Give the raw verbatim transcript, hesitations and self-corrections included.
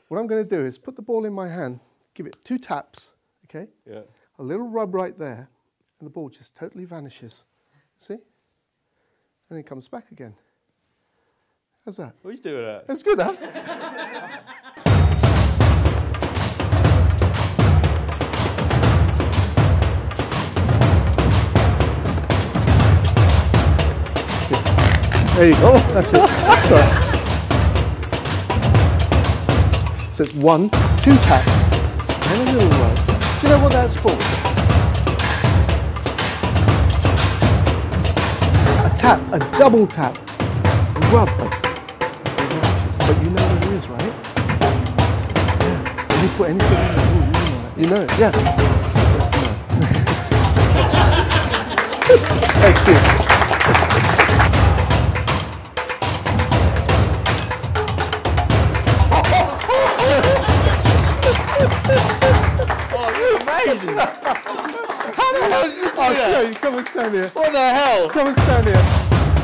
What I'm going to do is put the ball in my hand, give it two taps, okay? Yeah. A little rub right there, and the ball just totally vanishes. See? And then it comes back again. How's that? What are you doing that? That's good, huh? There you go. That's it. Sorry. So it's one, two taps, and a little rub. Do you know what that's for? A tap, a double tap, a rub. But you know what it is, right? Yeah. When you put anything in it, you know it. Yeah. Thank you. Oh, amazing! How the hell did you do I'll that? show you. Come and stand here. What the hell? Come and stand here.